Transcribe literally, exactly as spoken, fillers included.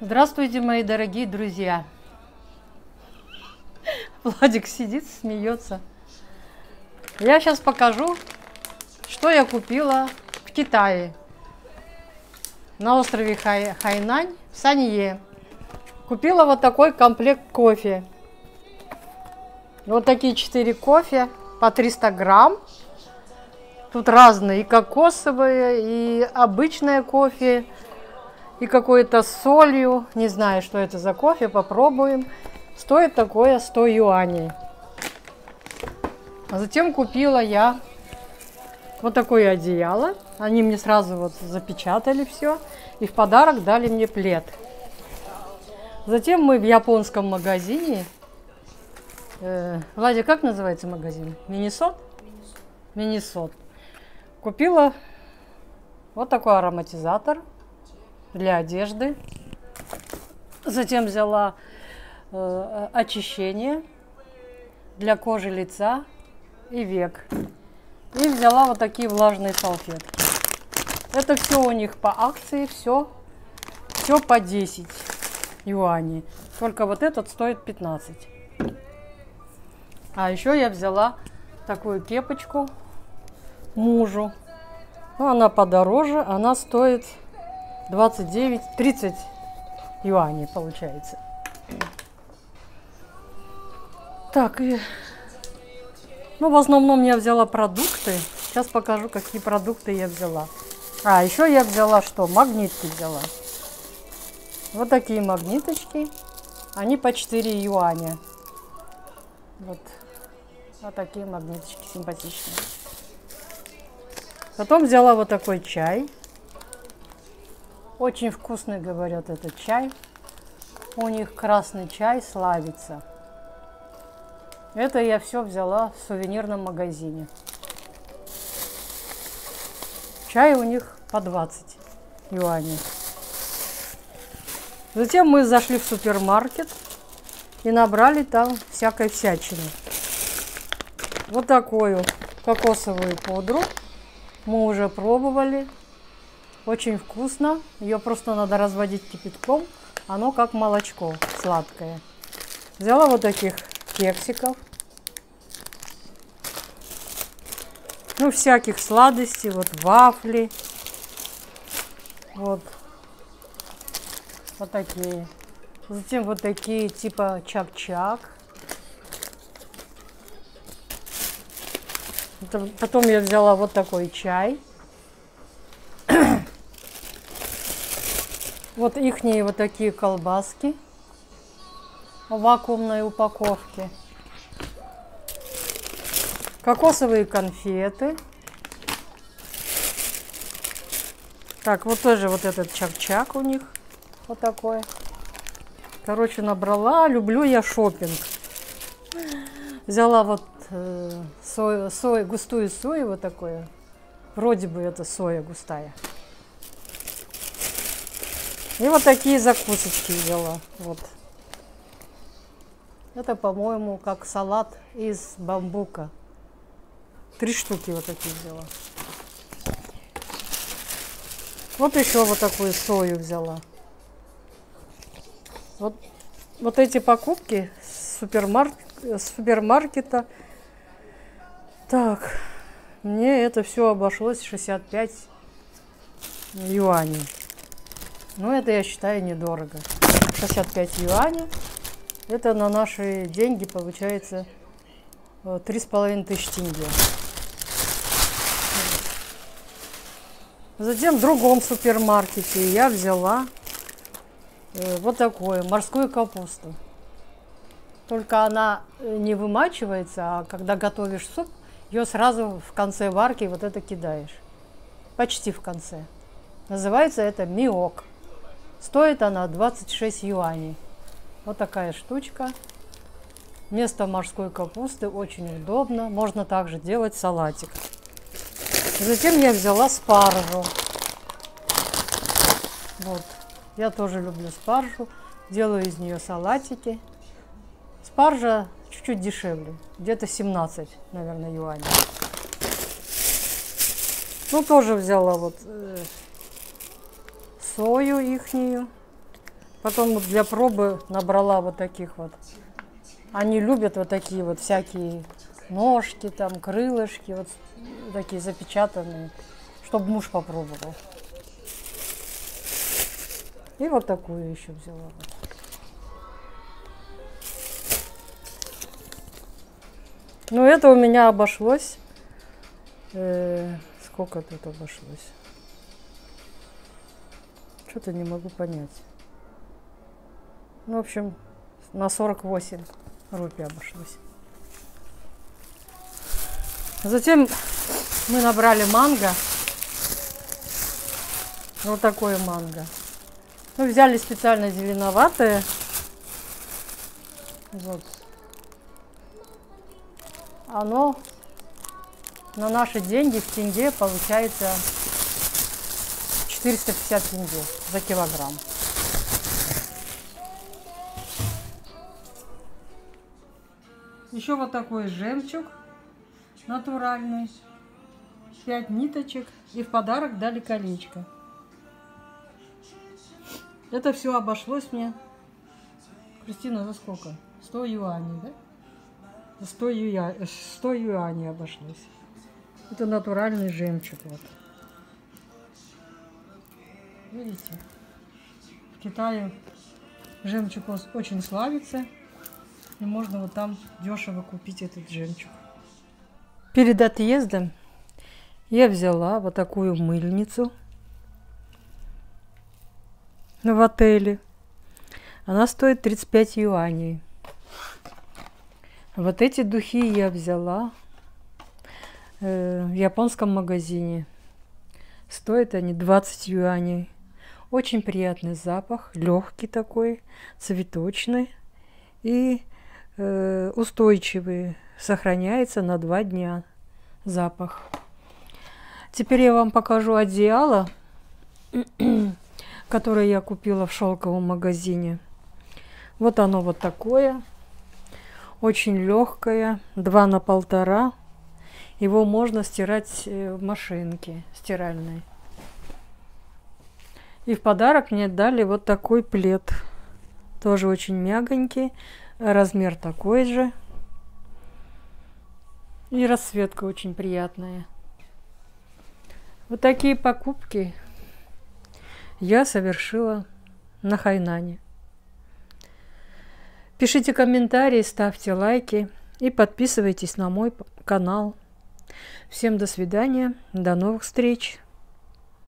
Здравствуйте, мои дорогие друзья. Владик сидит, смеется. Я сейчас покажу, что я купила в Китае. На острове Хай, Хайнань, в Санье. Купила вот такой комплект кофе. Вот такие четыре кофе по триста грамм. Тут разные, и кокосовые, и обычное кофе, и какое-то с солью. Не знаю, что это за кофе, попробуем. Стоит такое сто юаней. А затем купила я вот такое одеяло. Они мне сразу вот запечатали все. И в подарок дали мне плед. Затем мы в японском магазине. Э, Владя, как называется магазин? Минисот? Минисот. Купила вот такой ароматизатор для одежды. Затем взяла э, очищение для кожи лица и век. И взяла вот такие влажные салфетки. Это все у них по акции, все, все по десять юаней. Только вот этот стоит пятнадцать. А еще я взяла такую кепочку мужу. Ну, она подороже, она стоит двадцать девять тридцать юаней, получается. Так, и... ну, в основном я взяла продукты. Сейчас покажу, какие продукты я взяла. А, еще я взяла что? Магнитки взяла. Вот такие магниточки. Они по четыре юаня. Вот. Вот такие магниточки симпатичные. Потом взяла вот такой чай. Очень вкусный, говорят, этот чай. У них красный чай славится. Это я все взяла в сувенирном магазине. Чай у них по двадцать юаней. Затем мы зашли в супермаркет и набрали там всякой всячины. Вот такую кокосовую пудру. Мы уже пробовали. Очень вкусно. Ее просто надо разводить кипятком. Оно как молочко сладкое. Взяла вот таких кексиков. Ну, всяких сладостей. Вот вафли. Вот. Вот такие. Затем вот такие типа чак-чак. Потом я взяла вот такой чай. Вот ихние вот такие колбаски в вакуумной упаковке. Кокосовые конфеты. Так, вот тоже вот этот чак-чак у них. Вот такой. Короче, набрала. Люблю я шопинг. Взяла вот э, сою, сою, густую сою вот такое. Вроде бы это соя густая. И вот такие закусочки взяла. Вот. Это, по-моему, как салат из бамбука. Три штуки вот такие взяла. Вот еще вот такую сою взяла. Вот, вот эти покупки с, супермарк... с супермаркета. Так, мне это все обошлось шестьдесят пять юаней. Ну, это, я считаю, недорого. шестьдесят пять юаней. Это на наши деньги получается три с половиной тысячи тенге. Затем в другом супермаркете я взяла вот такое, морскую капусту. Только она не вымачивается, а когда готовишь суп, ее сразу в конце варки вот это кидаешь. Почти в конце. Называется это миок. Стоит она двадцать шесть юаней. Вот такая штучка. Вместо морской капусты очень удобно. Можно также делать салатик. Затем я взяла спаржу. Вот. Я тоже люблю спаржу. Делаю из нее салатики. Спаржа чуть-чуть дешевле. Где-то семнадцать, наверное, юаней. Ну, тоже взяла вот э, сою ихнюю. Потом вот для пробы набрала вот таких вот. Они любят вот такие вот всякие ножки, там, крылышки, вот такие запечатанные, чтобы муж попробовал. И вот такую еще взяла. Ну, это у меня обошлось. Э, сколько тут обошлось? Что-то не могу понять. Ну, в общем, на сорок восемь рупий обошлось. Затем мы набрали манго. Вот такое манго. Ну, взяли специально зеленоватое. Вот. Оно на наши деньги в тенге получается четыреста пятьдесят тенге за килограмм. Еще вот такой жемчуг натуральный. Пять ниточек. И в подарок дали колечко. Это все обошлось мне, Кристина, за сколько? сто юаней, да? За сто, юя... сто юаней обошлось. Это натуральный жемчуг. Вот. Видите? В Китае жемчуг очень славится. И можно вот там дешево купить этот жемчуг. Перед отъездом я взяла вот такую мыльницу в отеле. Она стоит тридцать пять юаней. Вот эти духи я взяла э, в японском магазине. Стоят они двадцать юаней. Очень приятный запах, легкий такой, цветочный и э, устойчивый. Сохраняется на два дня запах. Теперь я вам покажу одеяло, которое я купила в шелковом магазине. Вот оно вот такое. Очень легкое, два на полтора. Его можно стирать в машинке стиральной. И в подарок мне дали вот такой плед. Тоже очень мягонький. Размер такой же. И расцветка очень приятная. Вот такие покупки я совершила на Хайнане. Пишите комментарии, ставьте лайки и подписывайтесь на мой канал. Всем до свидания, до новых встреч!